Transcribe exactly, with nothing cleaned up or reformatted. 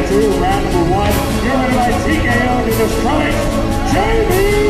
two, round number one. You're ready by T K O to destroy J B.